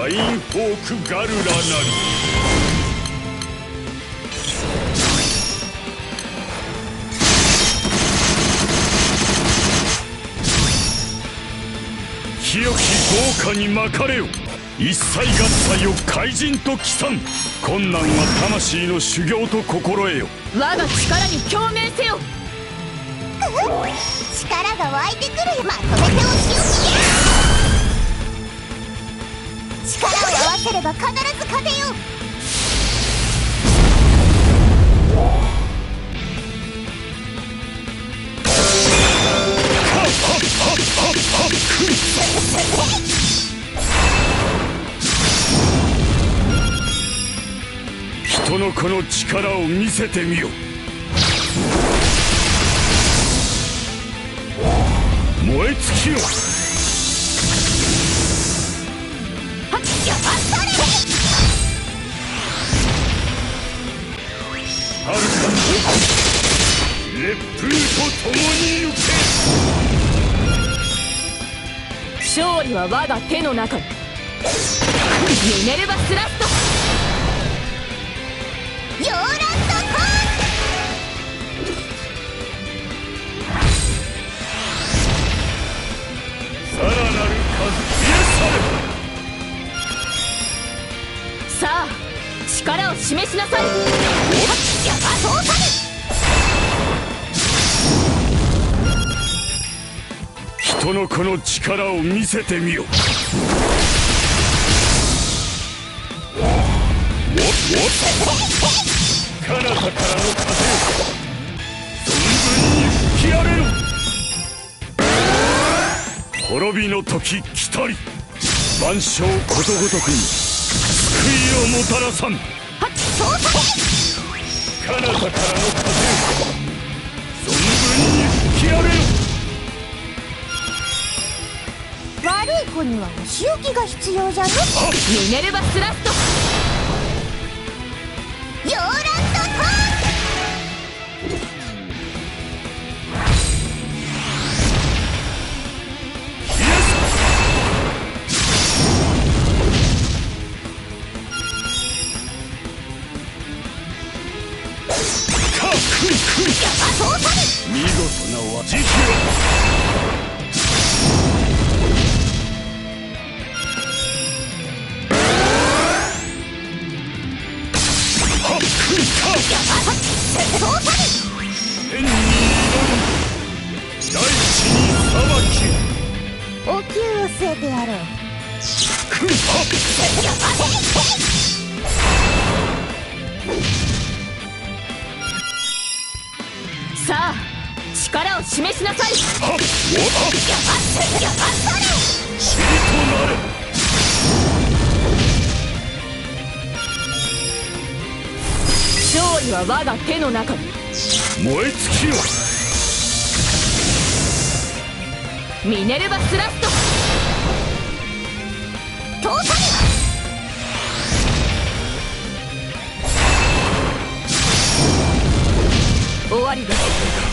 ラインフォークガルラなり。清き豪華に巻かれよ。一切合切を怪人と帰参。困難は魂の修行と心得よ。 我が力に共鳴せよ。 力が湧いてくるよ。まとめてお仕置き。力を合わせれば必ず勝てよ。 人の子の力を見せてみよ。燃え尽きよ。 はっやばそれ。 はるか烈風と共に行け。 勝利は我が手の中に。ミネルヴァスラスト。 ヨーランドコーン。 さらなる数増やさあ力を示しなさい。 やばそうされ。人の子の力を見せてみよ。彼方からの風よ。存分に吹き荒れろ。滅びの時来たり。万象ことごとくに救いをもたらさん。 はっそうさ彼方からの風よ。存分に吹き荒れろ。 悪い子にはお仕置きが必要じゃね。 ミネルヴァスラスト。 ヨーランドコーン。 見事なわ。時期は天に挑む。大地に裁き。 お灸を据えてやろう。 さあ力を示しなさい。 塵となれ。 勝利は我が手の中に。 燃え尽きよ。 ミネルヴァスラスト。 通さ終わりです。